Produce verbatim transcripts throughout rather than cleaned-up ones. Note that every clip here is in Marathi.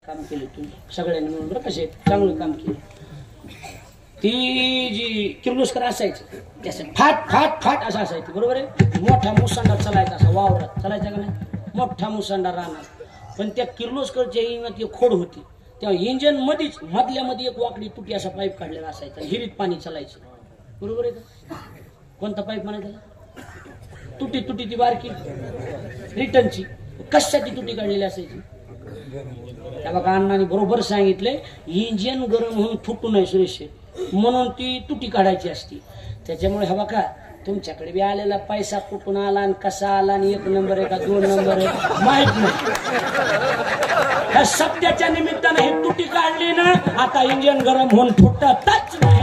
काम केलं तुम्ही सगळ्यांनी मिळून बरं कसे चांगलं काम केलं. ती जी किर्लोस्कर असायची त्याचं फाट फाट फाट असं असायची बरोबर आहे. मोठा मुसंडा चालायचा असा वावरात चालायचा का नाही मोठा मुसंडा राहणार. पण त्या किर्लोस्करच्या इंजिनात एक खोड होती त्या इंजिन मध्येच मधल्या मध्ये एक वाकडी तुटी असा पाईप काढलेला असायचा हिरीत पाणी चालायचं बरोबर आहे का. कोणता पाईप म्हणायचा तुटी तुटी ती बारकी रिटर्नची कशासाठी तुटी काढलेली असायची. त्या बघा अण्णांनी बरोबर सांगितले इंजिन गरम होऊन फुटू नये सुरेश म्हणून ती तुटी काढायची असती. त्याच्यामुळे हा बघा तुमच्याकडे बी आलेला पैसा कुठून आला आणि कसा आला आणि एक नंबर आहे का दोन नंबर आहे माहित नाही. ह्या सत्याच्या निमित्तानं ही तुटी काढली ना आता इंजिन गरम होऊन फुटतच नाही.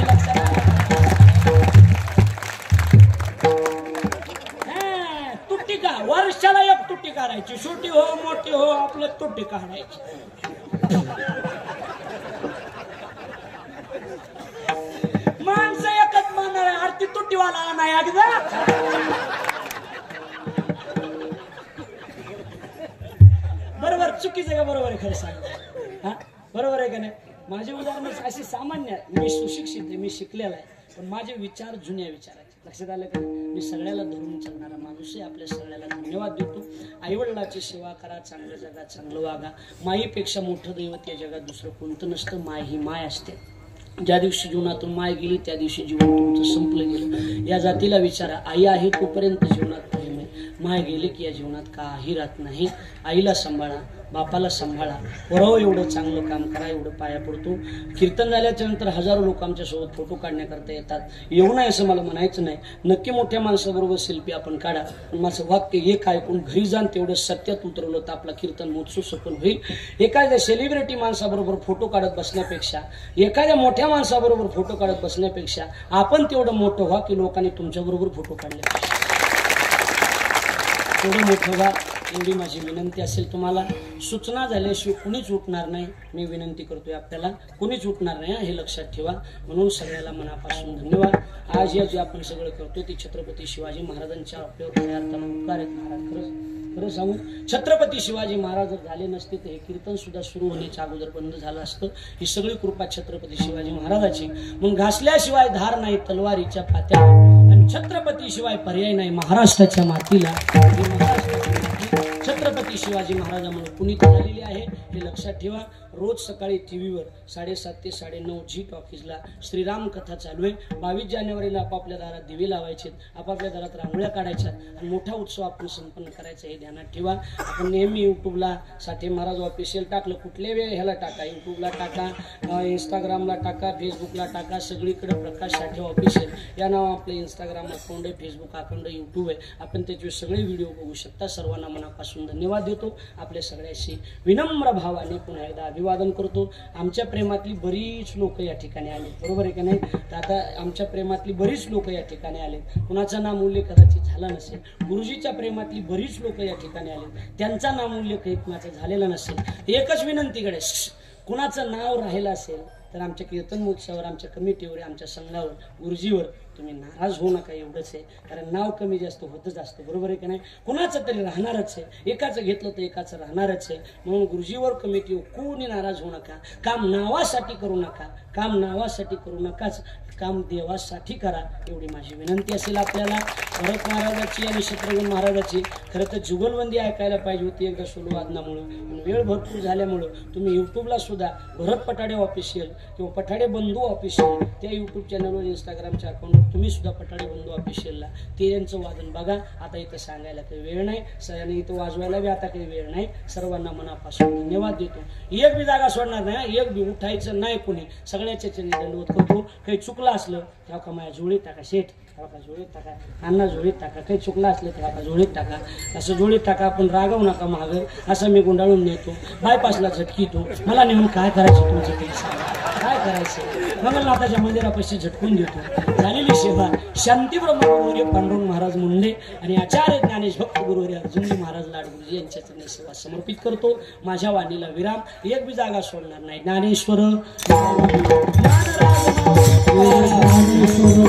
तुटी का वर्षाला एक तुटी काढायची छोटी हो मोठी हो आपलं तुटी काढायची. माणसं एकच मानणार आहे आरती तुटीवाला नाही अगदा. बरोबर चुकीचं का बरोबर आहे खरं सांग हा बरोबर आहे का नाही. माझे उदाहरण अशी सामान्य मी सुशिक्षित आहे मी शिकलेला आहे पण माझे विचार जुन्या विचाराचे लक्षात आलं का. मी सगळ्याला धरून चालणारा माणूस आहे. आपल्या सगळ्याला धन्यवाद देतो. आईवडिलाची सेवा करा चांगल्या जगात चांगलं वागा. माईपेक्षा मोठं दैवत या जगात दुसरं कोणतं नसतं. माय ही माय असते. ज्या दिवशी जीवनातून माय गेली त्या दिवशी जीवन तुमचं संपलं गेलं. या जातीला विचारा आई आहे तोपर्यंत जीवनात प्रेम आहे. माय गेली की या जीवनात काही राहत नाही. आईला सांभाळा बापाला सांभाळा. बरोबर एवढं चांगलं काम करा एवढं पाया पडतो. कीर्तन झाल्याच्या नंतर हजारो लोक आमच्या सोबत फोटो काढण्याकरता येतात. येऊ नये असं मला म्हणायचं नाही. नक्की मोठ्या माणसाबरोबर सेल्फी आपण काढा पण माझं वाक्य एक ऐकून घरी जाण तेवढं सत्यात उतरवलं तर आपला कीर्तन महोत्सव सफल होईल. एखाद्या सेलिब्रिटी माणसाबरोबर फोटो काढत बसण्यापेक्षा एखाद्या मोठ्या माणसाबरोबर फोटो काढत बसण्यापेक्षा आपण तेवढं मोठं व्हा की लोकांनी तुमच्या बरोबर फोटो काढले तेवढं मोठं व्हा. एवढी माझी विनंती असेल. तुम्हाला सूचना झाल्याशिवाय कुणीच उठणार नाही. मी विनंती करतोय आपल्याला कुणीच उठणार नाही हे लक्षात ठेवा. म्हणून सगळ्याला मनापासून धन्यवाद. आज या जे आपण सगळं करतोय ते छत्रपती शिवाजी महाराजांच्या आपल्यावर खऱ्या अर्थानं उपकार आहेत. महाराज खरंच खरं सांगू छत्रपती शिवाजी महाराज जर झाले नसते तर हे कीर्तन सुद्धा सुरू होण्याच्या अगोदर बंद झालं असतं. ही सगळी कृपा छत्रपती शिवाजी महाराजाची. मग घासल्याशिवाय धार नाही तलवारीच्या पात्याला आणि छत्रपती शिवाय पर्याय नाही महाराष्ट्राच्या मातीला. छत्रपती शिवाजी महाराजांमुळे पुनीत झालेली आहे हे लक्षात ठेवा. रोज सकाळी टीव्हीवर साडेसात ते साडेनऊ झी टॉकीजला श्रीराम कथा चालू आहे. बावीस जानेवारीला आपापल्या दारात दिवे लावायचे आपापल्या दारात रांगोळ्या काढायच्या आणि मोठा उत्सव आपण संपन्न करायचा हे ध्यानात ठेवा. आपण नेहमी युट्यूबला साठे महाराज ऑफिशियल टाकलं कुठल्या वेळ ह्याला टाका युट्यूबला टाका इंस्टाग्रामला टाका फेसबुकला टाका सगळीकडे प्रकाश साठे ऑफिशियल या नाव आपलं इंस्टाग्राम अकाउंट आहे फेसबुक अकाउंट आहे युट्यूब आहे. आपण त्याचे सगळे व्हिडिओ बघू शकता. सर्वांना मनापासून धन्यवाद देतो. आपल्या सगळ्याशी विनम्र भावाने पुन्हा एकदा अभिवादन करतो. आमच्या प्रेमातली बरीच लोक या ठिकाणी आले बरोबर आहे का नाही. तर आता आमच्या प्रेमातली बरीच लोक या ठिकाणी आले. कुणाचा नाम उल्लेख कदाचित झाला नसेल. गुरुजीच्या प्रेमातली बरीच लोक या ठिकाणी आले त्यांचा नाम उल्लेख कुणाचा झालेला नसेल. एकच विनंतीकडे कुणाचं नाव राहिलं असेल तर आमच्या कीर्तन महोत्सवावर आमच्या कमिटीवर आमच्या संघावर गुरुजीवर तुम्ही नाराज होऊ नका एवढंच आहे. कारण नाव कमी जास्त होतच असतं बरोबर आहे का नाही. कुणाचं तरी राहणारच आहे. एकाचं घेतलं तर एकाचं राहणारच आहे. म्हणून गुरुजीवर कमिटीवर कोणी नाराज होऊ नका. काम नावासाठी करू नका. काम नावासाठी करू नकाच काम देवासाठी करा एवढी माझी विनंती असेल आपल्याला. भरत महाराजाची आणि शत्रुघ्न महाराजाची खरं तर जुगलबंदी ऐकायला पाहिजे होती एकदा सोलो वादनामुळं. वेळ भरपूर झाल्यामुळं तुम्ही युट्यूबला सुद्धा भरत पठाडे ऑफिशियल किंवा पठाडे बंधू ऑफिशियल त्या युट्यूब चॅनलवर इंस्टाग्रामच्या अकाउंटवर तुम्ही सुद्धा पठाडे बंधू ऑफिशियलला ते यांचं वादन बघा. आता इथं सांगायला काही वेळ नाही. सगळ्यांनी इथं वाजवायला बी आता काही वेळ नाही. सर्वांना मनापासून धन्यवाद देतो. एक बी जागा सोडणार नाही. एक बी उठायचं नाही कोणी. सगळ्याच्या चरणी दंडवत करतो. काही चुकलं असलं तेव्हा का माझ्या जोडीत टाका शेठ तेव्हा का जोडीत टाका अण्णा जोडीत टाका. काही चुकलं असलं तेव्हा का जोडीत टाका. असं जोडीत टाका. आपण रागवू नका मागं. असं मी गुंडाळून नेतो बायपासला झटकीतो. मला नेऊन काय करायचं तुमचं काही सांगा काय करायचं. मंगलनाथाच्या मंदिरापाशी झटकून देतो. झालेली सेवा शांतीब्रह्म पांडुरंग महाराज मुंडे आणि आचार्य ज्ञानेश भक्त गुरुहरी अर्जुनजी महाराज लाडगुरुजी यांच्या चरणी सेवा समर्पित करतो. माझ्या वाणीला विराम. एक बी जागा सोडणार नाही. ज्ञानेश्वर